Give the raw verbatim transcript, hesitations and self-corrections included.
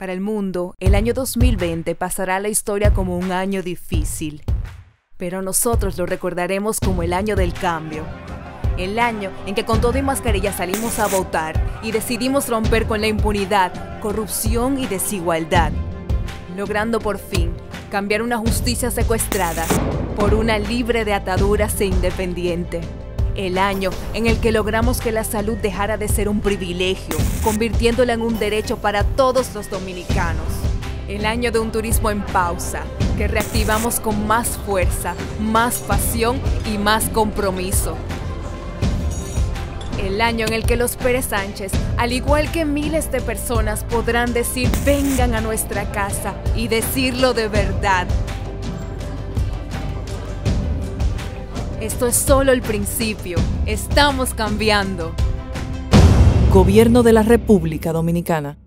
Para el mundo, el año dos mil veinte pasará a la historia como un año difícil, pero nosotros lo recordaremos como el año del cambio. El año en que con todo y mascarilla salimos a votar y decidimos romper con la impunidad, corrupción y desigualdad, logrando por fin cambiar una justicia secuestrada por una libre de ataduras e independiente. El año en el que logramos que la salud dejara de ser un privilegio, convirtiéndola en un derecho para todos los dominicanos. El año de un turismo en pausa, que reactivamos con más fuerza, más pasión y más compromiso. El año en el que los Pérez Sánchez, al igual que miles de personas, podrán decir vengan a nuestra casa y decirlo de verdad. Esto es solo el principio. Estamos cambiando. Gobierno de la República Dominicana.